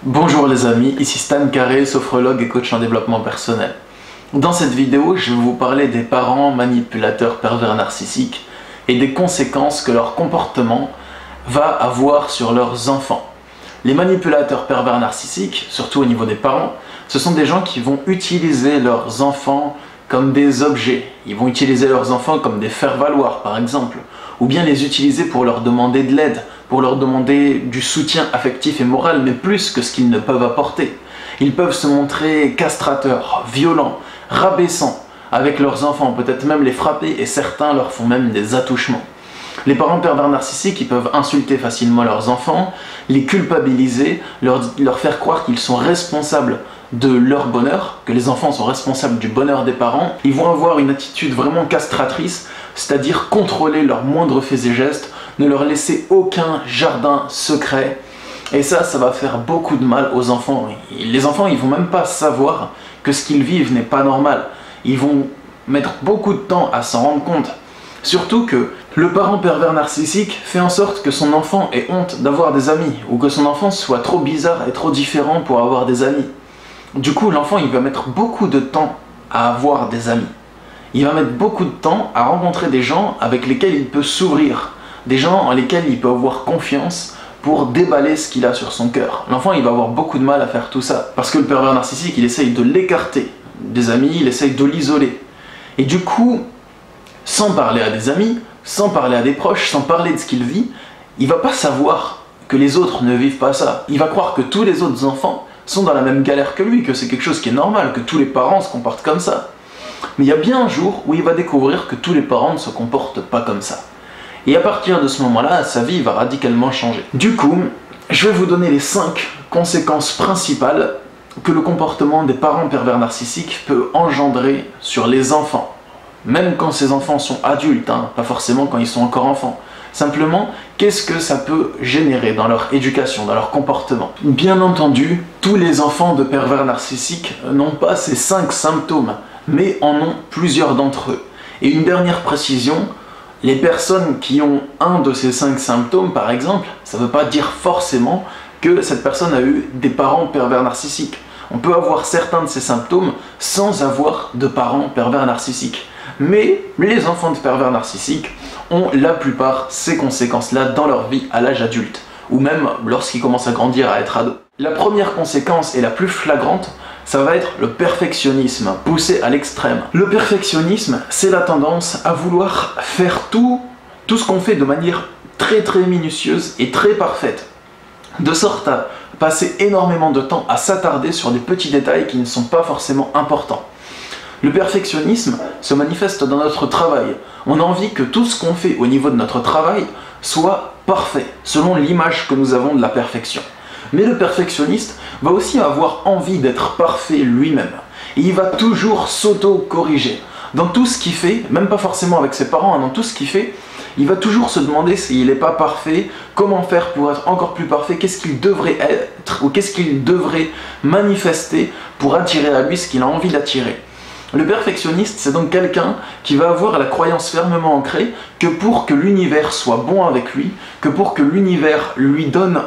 Bonjour les amis, ici Stan Carré, sophrologue et coach en développement personnel. Dans cette vidéo, je vais vous parler des parents manipulateurs pervers narcissiques et des conséquences que leur comportement va avoir sur leurs enfants. Les manipulateurs pervers narcissiques, surtout au niveau des parents, ce sont des gens qui vont utiliser leurs enfants comme des objets. Ils vont utiliser leurs enfants comme des faire-valoir par exemple, ou bien les utiliser pour leur demander de l'aide, pour leur demander du soutien affectif et moral, mais plus que ce qu'ils ne peuvent apporter. Ils peuvent se montrer castrateurs, violents, rabaissants avec leurs enfants, peut-être même les frapper, et certains leur font même des attouchements. Les parents pervers narcissiques, ils peuvent insulter facilement leurs enfants, les culpabiliser, leur faire croire qu'ils sont responsables de leur bonheur, que les enfants sont responsables du bonheur des parents. Ils vont avoir une attitude vraiment castratrice, c'est-à-dire contrôler leurs moindres faits et gestes, ne leur laisser aucun jardin secret. Et ça va faire beaucoup de mal aux enfants. Les enfants, ils vont même pas savoir que ce qu'ils vivent n'est pas normal. Ils vont mettre beaucoup de temps à s'en rendre compte. Surtout que le parent pervers narcissique fait en sorte que son enfant ait honte d'avoir des amis, ou que son enfant soit trop bizarre et trop différent pour avoir des amis. Du coup, l'enfant, il va mettre beaucoup de temps à avoir des amis. Il va mettre beaucoup de temps à rencontrer des gens avec lesquels il peut s'ouvrir, des gens en lesquels il peut avoir confiance pour déballer ce qu'il a sur son cœur. L'enfant, il va avoir beaucoup de mal à faire tout ça, parce que le pervers narcissique, il essaye de l'écarter des amis, il essaye de l'isoler. Et du coup, sans parler à des amis, sans parler à des proches, sans parler de ce qu'il vit, il va pas savoir que les autres ne vivent pas ça. Il va croire que tous les autres enfants sont dans la même galère que lui, que c'est quelque chose qui est normal, que tous les parents se comportent comme ça. Mais il y a bien un jour où il va découvrir que tous les parents ne se comportent pas comme ça. Et à partir de ce moment-là, sa vie va radicalement changer. Du coup, je vais vous donner les 5 conséquences principales que le comportement des parents pervers narcissiques peut engendrer sur les enfants. Même quand ces enfants sont adultes, pas forcément quand ils sont encore enfants. Simplement, qu'est-ce que ça peut générer dans leur éducation, dans leur comportement? Bien entendu, tous les enfants de pervers narcissiques n'ont pas ces 5 symptômes, mais en ont plusieurs d'entre eux. Et une dernière précision, les personnes qui ont un de ces 5 symptômes, par exemple, ça ne veut pas dire forcément que cette personne a eu des parents pervers narcissiques. On peut avoir certains de ces symptômes sans avoir de parents pervers narcissiques. Mais les enfants de pervers narcissiques ont la plupart ces conséquences-là dans leur vie à l'âge adulte, ou même lorsqu'ils commencent à grandir, à être ados. La première conséquence et la plus flagrante, ça va être le perfectionnisme, poussé à l'extrême. Le perfectionnisme, c'est la tendance à vouloir faire tout ce qu'on fait de manière très minutieuse et très parfaite, de sorte à passer énormément de temps à s'attarder sur des petits détails qui ne sont pas forcément importants. Le perfectionnisme se manifeste dans notre travail. On a envie que tout ce qu'on fait au niveau de notre travail soit parfait, selon l'image que nous avons de la perfection. Mais le perfectionniste va aussi avoir envie d'être parfait lui-même. Et il va toujours s'auto-corriger. Dans tout ce qu'il fait, même pas forcément avec ses parents, dans tout ce qu'il fait, il va toujours se demander s'il n'est pas parfait, comment faire pour être encore plus parfait, qu'est-ce qu'il devrait être, ou qu'est-ce qu'il devrait manifester pour attirer à lui ce qu'il a envie d'attirer. Le perfectionniste, c'est donc quelqu'un qui va avoir la croyance fermement ancrée que pour que l'univers soit bon avec lui, que pour que l'univers lui donne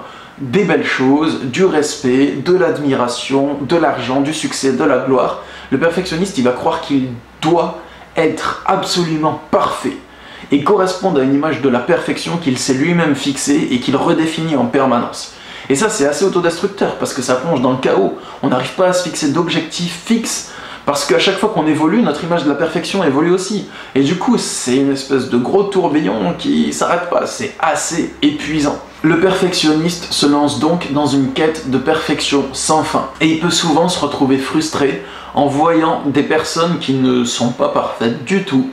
des belles choses, du respect, de l'admiration, de l'argent, du succès, de la gloire, le perfectionniste, il va croire qu'il doit être absolument parfait et correspondre à une image de la perfection qu'il s'est lui-même fixée et qu'il redéfinit en permanence. Et ça, c'est assez autodestructeur parce que ça plonge dans le chaos. On n'arrive pas à se fixer d'objectifs fixes parce qu'à chaque fois qu'on évolue, notre image de la perfection évolue aussi. Et du coup, c'est une espèce de gros tourbillon qui ne s'arrête pas. C'est assez épuisant. Le perfectionniste se lance donc dans une quête de perfection sans fin. Et il peut souvent se retrouver frustré en voyant des personnes qui ne sont pas parfaites du tout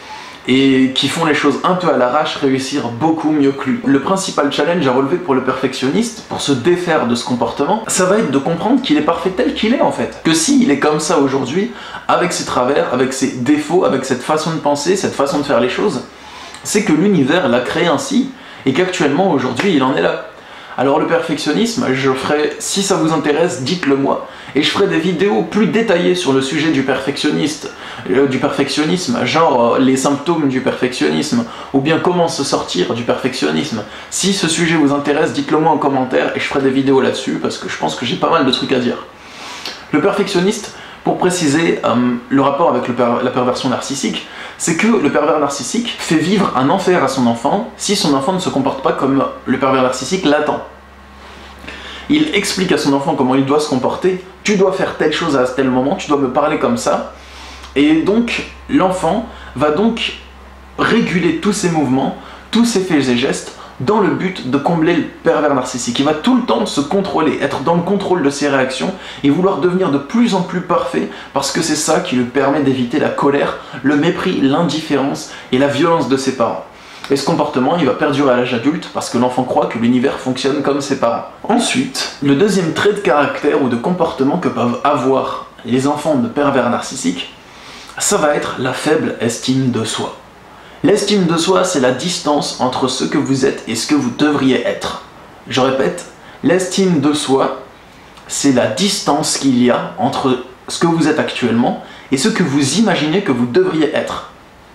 et qui font les choses un peu à l'arrache réussir beaucoup mieux que lui. Le principal challenge à relever pour le perfectionniste, pour se défaire de ce comportement, ça va être de comprendre qu'il est parfait tel qu'il est en fait. Que s'il est comme ça aujourd'hui, avec ses travers, avec ses défauts, avec cette façon de penser, cette façon de faire les choses, c'est que l'univers l'a créé ainsi et qu'actuellement aujourd'hui il en est là. Alors le perfectionnisme, je ferai, si ça vous intéresse, dites-le moi, et je ferai des vidéos plus détaillées sur le sujet du perfectionnisme, genre les symptômes du perfectionnisme, ou bien comment se sortir du perfectionnisme. Si ce sujet vous intéresse, dites-le moi en commentaire, et je ferai des vidéos là-dessus, parce que je pense que j'ai pas mal de trucs à dire. Le perfectionniste, pour préciser le rapport avec la perversion narcissique, c'est que le pervers narcissique fait vivre un enfer à son enfant si son enfant ne se comporte pas comme le pervers narcissique l'attend. Il explique à son enfant comment il doit se comporter, tu dois faire telle chose à tel moment, tu dois me parler comme ça, et donc l'enfant va donc réguler tous ses mouvements, tous ses faits et gestes, dans le but de combler le pervers narcissique. Il va tout le temps se contrôler, être dans le contrôle de ses réactions et vouloir devenir de plus en plus parfait parce que c'est ça qui lui permet d'éviter la colère, le mépris, l'indifférence et la violence de ses parents. Et ce comportement, il va perdurer à l'âge adulte parce que l'enfant croit que l'univers fonctionne comme ses parents. Ensuite, le deuxième trait de caractère ou de comportement que peuvent avoir les enfants de pervers narcissiques, ça va être la faible estime de soi. L'estime de soi, c'est la distance entre ce que vous êtes et ce que vous devriez être. Je répète, l'estime de soi, c'est la distance qu'il y a entre ce que vous êtes actuellement et ce que vous imaginez que vous devriez être.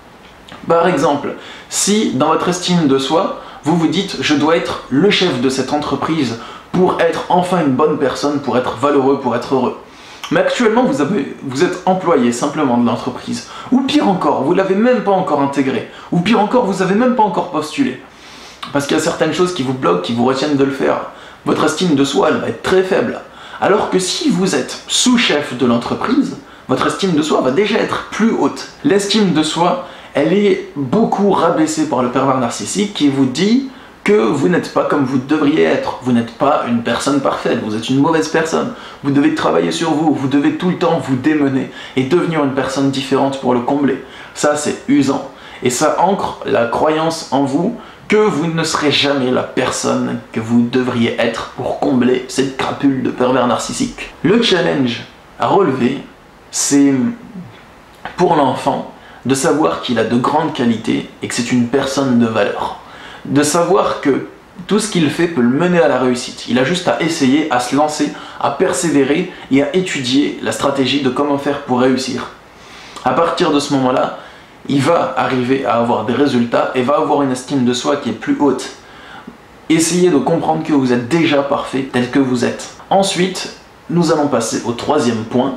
Par exemple, si dans votre estime de soi, vous vous dites « je dois être le chef de cette entreprise pour être enfin une bonne personne, pour être valeureux, pour être heureux », mais actuellement vous êtes employé simplement de l'entreprise, ou pire encore, vous ne l'avez même pas encore intégré, ou pire encore, vous n'avez même pas encore postulé, parce qu'il y a certaines choses qui vous bloquent, qui vous retiennent de le faire. Votre estime de soi, elle va être très faible. Alors que si vous êtes sous-chef de l'entreprise, votre estime de soi va déjà être plus haute. L'estime de soi, elle est beaucoup rabaissée par le pervers narcissique qui vous dit que vous n'êtes pas comme vous devriez être, vous n'êtes pas une personne parfaite, vous êtes une mauvaise personne, vous devez travailler sur vous, vous devez tout le temps vous démener et devenir une personne différente pour le combler. Ça, c'est usant. Et ça ancre la croyance en vous que vous ne serez jamais la personne que vous devriez être pour combler cette crapule de pervers narcissique. Le challenge à relever, c'est pour l'enfant de savoir qu'il a de grandes qualités et que c'est une personne de valeur. De savoir que tout ce qu'il fait peut le mener à la réussite. Il a juste à essayer, à se lancer, à persévérer et à étudier la stratégie de comment faire pour réussir. À partir de ce moment-là, il va arriver à avoir des résultats et va avoir une estime de soi qui est plus haute. Essayez de comprendre que vous êtes déjà parfait tel que vous êtes. Ensuite, nous allons passer au troisième point,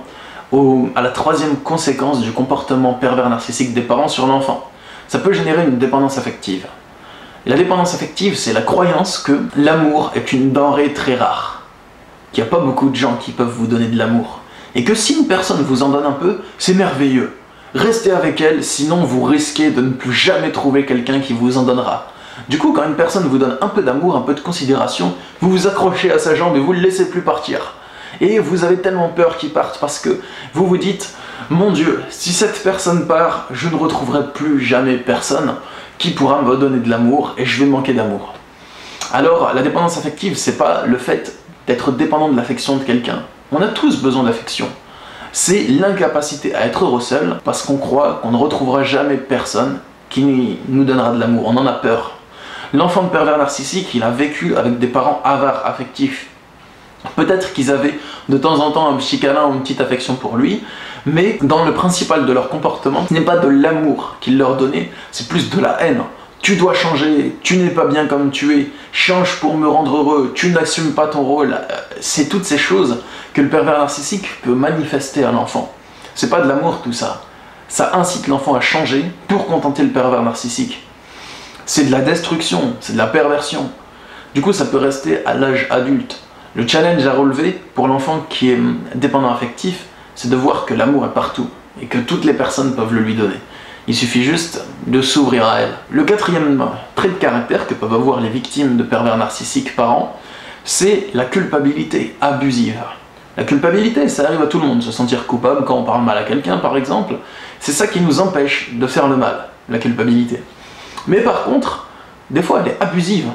à la troisième conséquence du comportement pervers narcissique des parents sur l'enfant. Ça peut générer une dépendance affective. La dépendance affective, c'est la croyance que l'amour est une denrée très rare, qu'il n'y a pas beaucoup de gens qui peuvent vous donner de l'amour, et que si une personne vous en donne un peu, c'est merveilleux. Restez avec elle, sinon vous risquez de ne plus jamais trouver quelqu'un qui vous en donnera. Du coup, quand une personne vous donne un peu d'amour, un peu de considération, vous vous accrochez à sa jambe et vous ne le laissez plus partir. Et vous avez tellement peur qu'il parte parce que vous vous dites « Mon Dieu, si cette personne part, je ne retrouverai plus jamais personne qui pourra me donner de l'amour et je vais manquer d'amour. » Alors, la dépendance affective, c'est pas le fait d'être dépendant de l'affection de quelqu'un. On a tous besoin d'affection. C'est l'incapacité à être heureux seul parce qu'on croit qu'on ne retrouvera jamais personne qui nous donnera de l'amour. On en a peur. L'enfant de pervers narcissique, il a vécu avec des parents avares affectifs. Peut-être qu'ils avaient de temps en temps un petit câlin ou une petite affection pour lui, mais dans le principal de leur comportement, ce n'est pas de l'amour qu'ils leur donnaient, c'est plus de la haine. Tu dois changer, tu n'es pas bien comme tu es, change pour me rendre heureux, tu n'assumes pas ton rôle. C'est toutes ces choses que le pervers narcissique peut manifester à l'enfant. C'est pas de l'amour tout ça. Ça incite l'enfant à changer pour contenter le pervers narcissique. C'est de la destruction, c'est de la perversion. Du coup, ça peut rester à l'âge adulte. Le challenge à relever pour l'enfant qui est dépendant affectif, c'est de voir que l'amour est partout et que toutes les personnes peuvent le lui donner. Il suffit juste de s'ouvrir à elle. Le quatrième trait de caractère que peuvent avoir les victimes de pervers narcissiques parents, c'est la culpabilité abusive. La culpabilité, ça arrive à tout le monde, se sentir coupable quand on parle mal à quelqu'un par exemple, c'est ça qui nous empêche de faire le mal, la culpabilité. Mais par contre, des fois elle est abusive.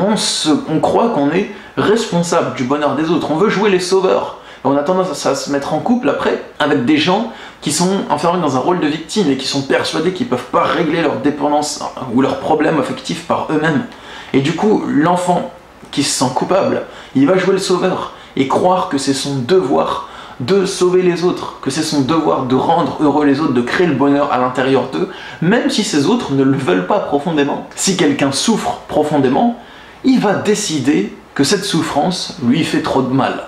On croit qu'on est responsable du bonheur des autres, on veut jouer les sauveurs. Et on a tendance à se mettre en couple après avec des gens qui sont enfermés dans un rôle de victime et qui sont persuadés qu'ils ne peuvent pas régler leur dépendance ou leurs problèmes affectifs par eux-mêmes. Et du coup, l'enfant qui se sent coupable. Il va jouer le sauveur et croire que c'est son devoir de sauver les autres, que c'est son devoir de rendre heureux les autres, de créer le bonheur à l'intérieur d'eux, même si ces autres ne le veulent pas profondément. Si quelqu'un souffre profondément, il va décider que cette souffrance lui fait trop de mal.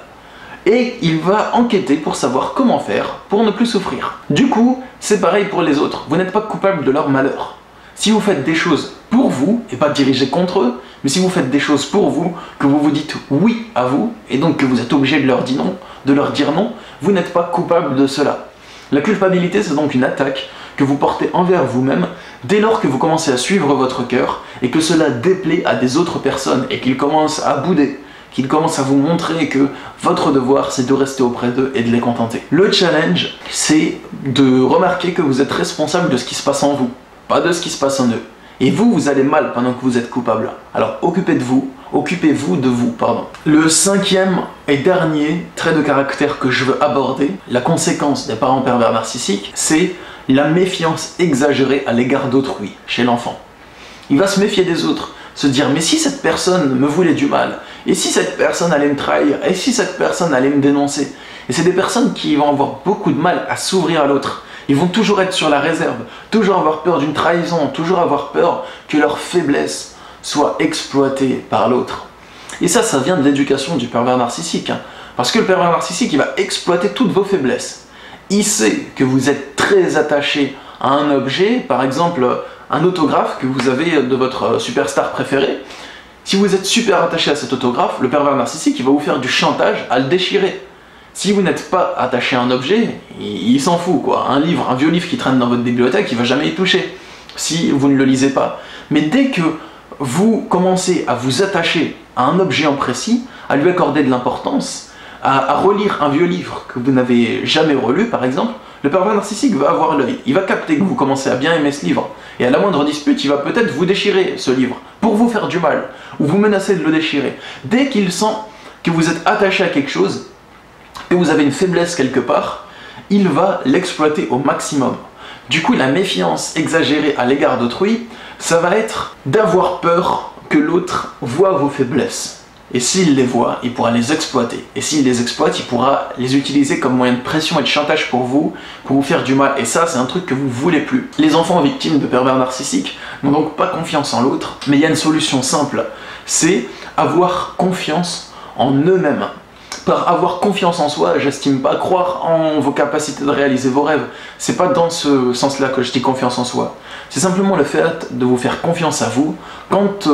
Et il va enquêter pour savoir comment faire pour ne plus souffrir. Du coup, c'est pareil pour les autres. Vous n'êtes pas coupable de leur malheur. Si vous faites des choses pour vous, et pas dirigées contre eux, mais si vous faites des choses pour vous, que vous vous dites oui à vous, et donc que vous êtes obligé de leur dire non, vous n'êtes pas coupable de cela. La culpabilité, c'est donc une attaque que vous portez envers vous-même dès lors que vous commencez à suivre votre cœur et que cela déplaît à des autres personnes et qu'ils commencent à bouder, qu'ils commencent à vous montrer que votre devoir, c'est de rester auprès d'eux et de les contenter. Le challenge, c'est de remarquer que vous êtes responsable de ce qui se passe en vous, pas de ce qui se passe en eux. Et vous, vous allez mal pendant que vous êtes coupable. Alors occupez-vous de vous, pardon. Le cinquième et dernier trait de caractère que je veux aborder, la conséquence des parents pervers narcissiques, c'est la méfiance exagérée à l'égard d'autrui, chez l'enfant. Il va se méfier des autres, se dire mais si cette personne me voulait du mal, et si cette personne allait me trahir, et si cette personne allait me dénoncer. Et c'est des personnes qui vont avoir beaucoup de mal à s'ouvrir à l'autre. Ils vont toujours être sur la réserve, toujours avoir peur d'une trahison, toujours avoir peur que leur faiblesse soit exploitée par l'autre. Et ça vient de l'éducation du pervers narcissique. Parce que le pervers narcissique, il va exploiter toutes vos faiblesses. Il sait que vous êtes très attaché à un objet, par exemple un autographe que vous avez de votre superstar préféré. Si vous êtes super attaché à cet autographe, le pervers narcissique, il va vous faire du chantage à le déchirer. Si vous n'êtes pas attaché à un objet, il s'en fout quoi. Un livre, un vieux livre qui traîne dans votre bibliothèque, il va jamais y toucher, si vous ne le lisez pas. Mais dès que vous commencez à vous attacher à un objet en précis, à lui accorder de l'importance, à relire un vieux livre que vous n'avez jamais relu par exemple, le pervers narcissique va avoir l'œil. Il va capter que vous commencez à bien aimer ce livre. Et à la moindre dispute, il va peut-être vous déchirer ce livre, pour vous faire du mal, ou vous menacer de le déchirer. Dès qu'il sent que vous êtes attaché à quelque chose, que vous avez une faiblesse quelque part, il va l'exploiter au maximum. Du coup, la méfiance exagérée à l'égard d'autrui, ça va être d'avoir peur que l'autre voit vos faiblesses. Et s'il les voit, il pourra les exploiter. Et s'il les exploite, il pourra les utiliser comme moyen de pression et de chantage pour vous faire du mal. Et ça, c'est un truc que vous voulez plus. Les enfants victimes de pervers narcissiques n'ont donc pas confiance en l'autre, mais il y a une solution simple, c'est avoir confiance en eux-mêmes. Par avoir confiance en soi, j'estime pas croire en vos capacités de réaliser vos rêves. C'est pas dans ce sens-là que je dis confiance en soi. C'est simplement le fait de vous faire confiance à vous quand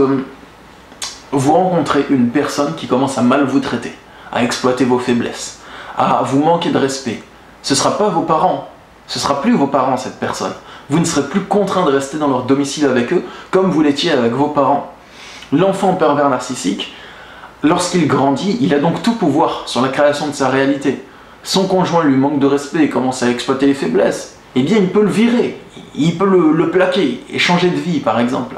vous rencontrez une personne qui commence à mal vous traiter, à exploiter vos faiblesses, à vous manquer de respect. Ce sera pas vos parents, ce sera plus vos parents cette personne. Vous ne serez plus contraint de rester dans leur domicile avec eux comme vous l'étiez avec vos parents. L'enfant pervers narcissique, lorsqu'il grandit, il a donc tout pouvoir sur la création de sa réalité. Son conjoint lui manque de respect et commence à exploiter les faiblesses. Eh bien, il peut le virer, il peut le plaquer et changer de vie, par exemple.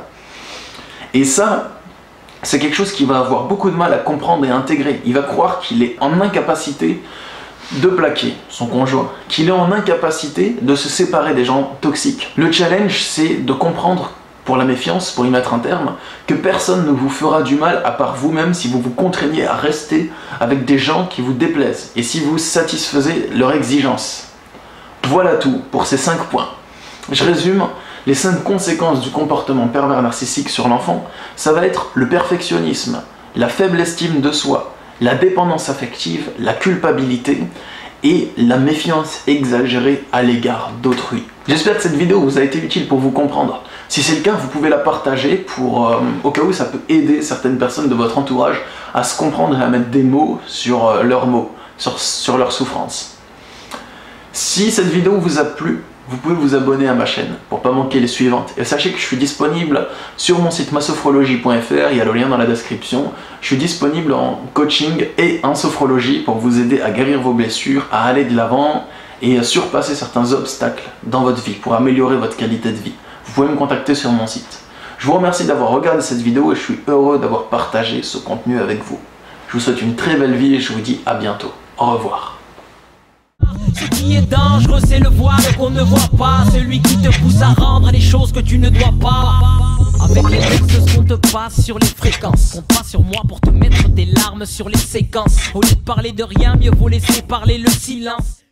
Et ça, c'est quelque chose qu'il va avoir beaucoup de mal à comprendre et à intégrer. Il va croire qu'il est en incapacité de plaquer son conjoint, qu'il est en incapacité de se séparer des gens toxiques. Le challenge, c'est de comprendre, pour la méfiance, pour y mettre un terme, que personne ne vous fera du mal à part vous-même si vous vous contraignez à rester avec des gens qui vous déplaisent et si vous satisfaisez leurs exigences. Voilà tout pour ces 5 points. Je résume, les 5 conséquences du comportement pervers narcissique sur l'enfant, ça va être le perfectionnisme, la faible estime de soi, la dépendance affective, la culpabilité et la méfiance exagérée à l'égard d'autrui. J'espère que cette vidéo vous a été utile pour vous comprendre. Si c'est le cas, vous pouvez la partager pour, au cas où ça peut aider certaines personnes de votre entourage à se comprendre et à mettre des mots sur leurs mots, sur leurs souffrances. Si cette vidéo vous a plu, vous pouvez vous abonner à ma chaîne pour ne pas manquer les suivantes. Et sachez que je suis disponible sur mon site masophrologie.fr, il y a le lien dans la description. Je suis disponible en coaching et en sophrologie pour vous aider à guérir vos blessures, à aller de l'avant et à surpasser certains obstacles dans votre vie pour améliorer votre qualité de vie. Vous pouvez me contacter sur mon site. Je vous remercie d'avoir regardé cette vidéo et je suis heureux d'avoir partagé ce contenu avec vous. Je vous souhaite une très belle vie et je vous dis à bientôt. Au revoir. Ce qui est dangereux, c'est le voile qu'on ne voit pas, celui qui te pousse à rendre les choses que tu ne dois pas. Avec les textes qu'on te passe sur les fréquences. Compte pas sur moi pour te mettre des larmes sur les séquences. Au lieu de parler de rien, mieux vaut laisser parler le silence.